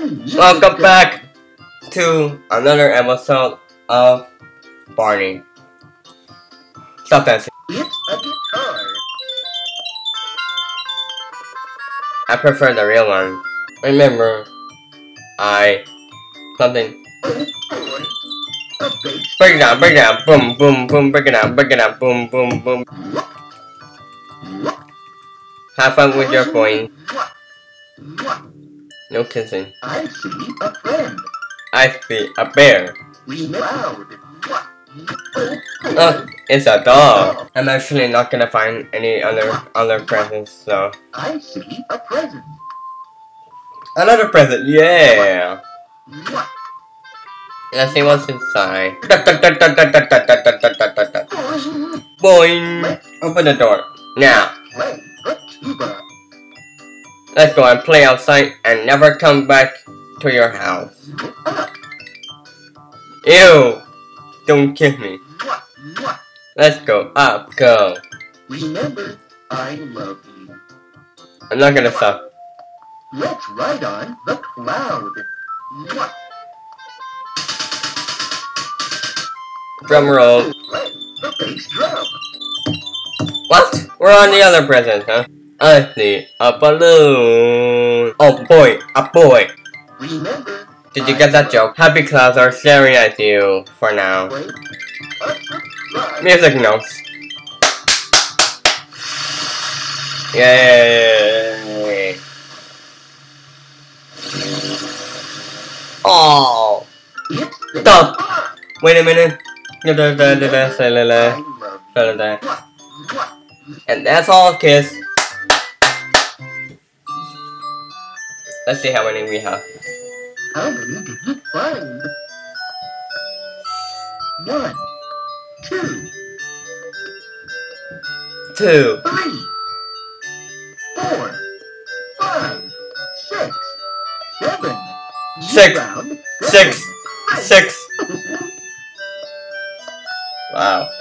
Welcome back to another episode of Barney. Stop dancing. It's a guitar. I prefer the real one. Remember, something. Oh boy. A bass. Break it down, boom, boom, boom, break it down, boom, boom, boom. Have fun with your coin. No kissing. I see a friend. I see a bear. We loud. Oh, it's a dog. I'm actually not gonna find any other presents, so. I see a present. Another present, yeah. Let's see what's inside. Boing! Open the door. Now, Play the tuba. let's go and play outside and never come back to your house. Ew! Don't kiss me. Let's go up, go. Remember, I love you. I'm not gonna stop. Let's ride on the cloud. Drum roll. Play the bass drum. What? We're on the other present, huh? I see a balloon. Oh boy, a boy. Remember, Did you get that joke? Happy clouds are staring at you for now. play a subscribe. Music notes. Yay! Oh! It's the Stop! guitar. Wait a minute. I love you. And that's all, kids. Let's see how many we have. How many did you find? 1, 2, 2, 3, 4, 5, 6, 7. 6, Round 6, 6. Wow.